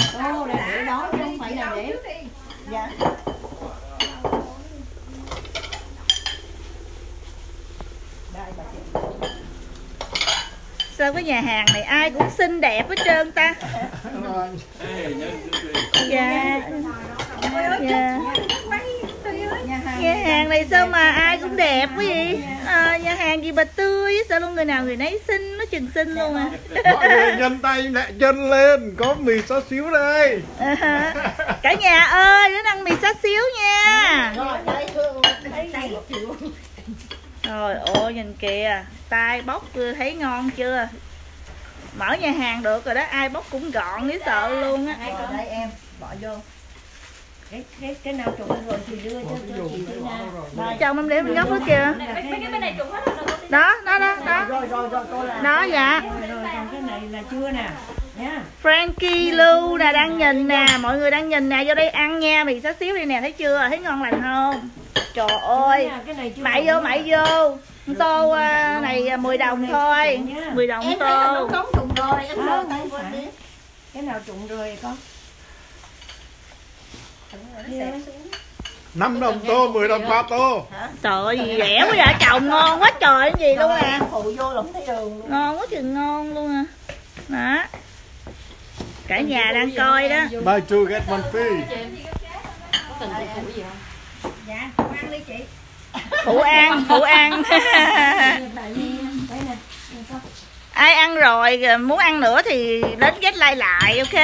Ô, để đó chứ không phải là để. Dạ. Đây bà chị. Sao cái nhà hàng này ai cũng xinh đẹp hết trơn ta. Dạ. Dạ. Nhà hàng này sao mà ai cũng đẹp quá vậy? Nhà hàng gì bà Tươi, sao luôn người nào người nấy xinh, nó chừng xinh luôn à. Mọi người nhân tay lại chân lên, có mì xá xíu đây. Cả nhà ơi, đến ăn mì xá xíu nha. Rồi ôi nhìn kìa, tay bóc thấy ngon chưa? Mở nhà hàng được rồi đó, ai bóc cũng gọn dễ sợ luôn á. Đây em, bỏ vô. Cái nào trụng rồi thì đưa cho chị Tư nha. Chồng em để bên góc đó kìa. Mấy cái bên này trụng hết rồi. Đó. Rồi cô làm. Đó dạ. Rồi còn cái này là chưa nè. Nha. Frankie Lưu nè đang nhìn nè, mọi người đang nhìn nè, vô đây ăn nha, mì xá xíu đi nè, thấy chưa? Thấy ngon lành không? Trời ơi. Mày vô. Tô này 10 đồng thôi. 10 đồng em tô. Em nấu trống trụng rồi, em đưa tay qua đi. Cái nào trụng rồi con? 5 đồng tô, 10 đồng 3 tô. Trời ơi gì rẻ quá vậy chồng, ngon quá trời cái gì luôn à. Phụ vô là không thấy đường luôn. Ngon quá chừng ngon luôn à. Đó. Cả nhà đang coi đó. Buy two get one free. Cần phụ gì không? Dạ, ăn đi chị. Phụ ăn. Ai ăn rồi muốn ăn nữa thì đến get like lại, ok?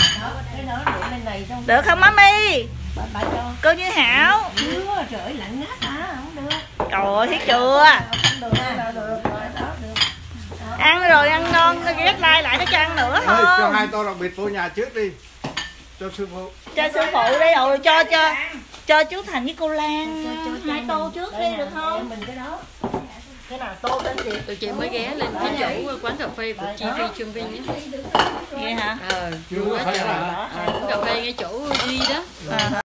Được không mami? Bà cho. Cô Như Hảo. Trời ơi lạnh ngắt hả? Không được. Trời ơi thấy chưa? Ăn rồi ăn ngon get like lại nó cho ăn nữa Ê, cho không? 2 tô đặc biệt vô nhà trước đi. Cho sư phụ. Cho sư phụ đi rồi cho chú Thành với cô Lan 2 tô trước đi được không? Mình cái đó. Cái nào tô lên chị? Tụi chị mới ghé lên cái chỗ quán cà phê của Chi Phi Trương Vinh á. Vậy hả? Vui quá trời. Quán cà phê ngay chỗ Duy đó.